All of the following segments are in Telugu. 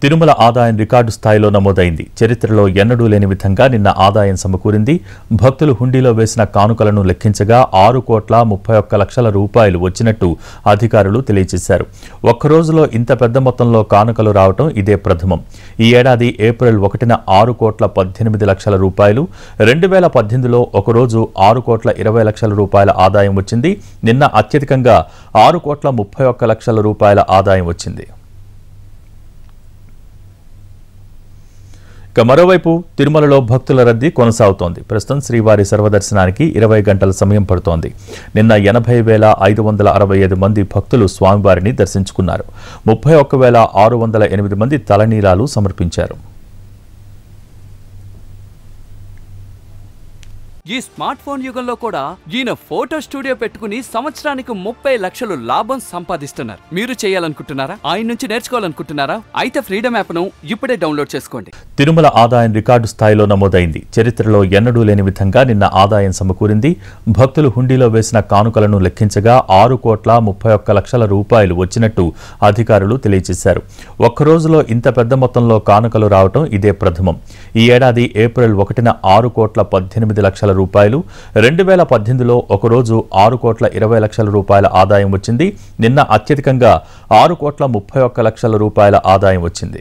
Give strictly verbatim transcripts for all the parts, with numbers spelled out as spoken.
తిరుమల ఆదాయం రికార్డు స్థాయిలో నమోదైంది. చరిత్రలో ఎన్నడూ లేని విధంగా నిన్న ఆదాయం సమకూరింది. భక్తులు హుండీలో వేసిన కానుకలను లెక్కించగా ఆరు కోట్ల ముప్పై ఒక్క లక్షల రూపాయలు వచ్చినట్టు అధికారులు తెలియజేశారు. ఒక్క రోజులో ఇంత పెద్ద మొత్తంలో కానుకలు రావడం ఇదే ప్రథమం. ఈ ఏడాది ఏప్రిల్ ఒకటిన ఆరు కోట్ల పద్దెనిమిది లక్షల రూపాయలు, రెండు వేల పద్దెనిమిదిలో ఒకరోజు ఆరు కోట్ల ఇరవై లక్షల రూపాయల ఆదాయం వచ్చింది. నిన్న అత్యధికంగా ఆరు కోట్ల ముప్పై ఒక్క లక్షల రూపాయల ఆదాయం వచ్చింది. ఇక మరోవైపు తిరుమలలో భక్తుల రద్దీ కొనసాగుతోంది. ప్రస్తుతం శ్రీవారి సర్వదర్శనానికి ఇరవై గంటల సమయం పడుతోంది. నిన్న ఎనభై వేల ఐదు వందల అరవై ఐదు మంది భక్తులు స్వామివారిని దర్శించుకున్నారు. ముప్పై ఒక్క వేల ఆరు వందల ఎనిమిది మంది తలనీలాలు సమర్పించారు. ఈ స్మార్ట్ ఫోన్ యుగంలో కూడా ఈయన ఫోటో స్టూడియో పెట్టుకుని సంవత్సరానికి ముప్పై లక్షలు లాభం సంపాదిస్తున్నారు. మీరు చేయాలనుకుంటున్నారా? ఆయన నుంచి నేర్చుకోవాలనుకుంటున్నారా? అయితే ఫ్రీడమ్ యాప్ ను ఇప్పుడే డౌన్లోడ్ చేసుకోండి. తిరుమల ఆదాయం రికార్డు స్థాయిలో నమోదైంది. చరిత్రలో ఎన్నడూ లేని విధంగా నిన్న ఆదాయం సమకూరింది. భక్తులు హుండీలో వేసిన కానుకలను లెక్కించగా ఆరు కోట్ల ముప్పై ఒక్క లక్షల రూపాయలు వచ్చినట్టు అధికారులు తెలియజేశారు. ఒక్క రోజులో ఇంత పెద్ద మొత్తంలో కానుకలు రావడం ఇదే ప్రథమం. ఈ ఏడాది ఏప్రిల్ ఒకటిన ఆరు కోట్ల పద్దెనిమిది లక్షల రూపాయలు, రెండు వేల పద్దెనిమిదిలో ఒకరోజు ఆరు కోట్ల ఇరవై లక్షల రూపాయల ఆదాయం వచ్చింది. నిన్న అత్యధికంగా ఆరు కోట్ల ముప్పై ఒక్క లక్షల రూపాయల ఆదాయం వచ్చింది.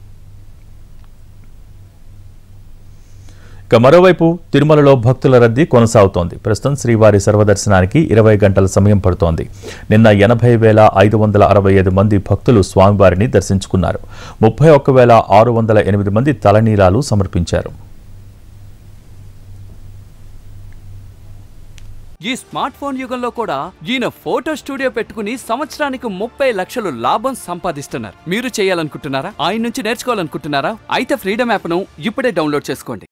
ఇక మరోవైపు తిరుమలలో భక్తుల రద్దీ కొనసాగుతోంది. ప్రస్తుతం శ్రీవారి సర్వదర్శనానికి ఇరవై గంటల సమయం పడుతోంది. నిన్న ఎనభై వేల ఐదు వందల అరవై ఐదు మంది భక్తులు స్వామివారిని దర్శించుకున్నారు. ముప్పై ఒక్క వేల ఆరు వందల ఎనిమిది మంది తలనీలాలు సమర్పించారు. ఈ స్మార్ట్ ఫోన్ యుగంలో కూడా ఈయన ఫోటో స్టూడియో పెట్టుకుని సంవత్సరానికి ముప్పై లక్షలు లాభం సంపాదిస్తున్నారు. మీరు చేయాలనుకుంటున్నారా? ఆయన నుంచి నేర్చుకోవాలనుకుంటున్నారా? అయితే ఫ్రీడమ్ యాప్ ను ఇప్పుడే డౌన్లోడ్ చేసుకోండి.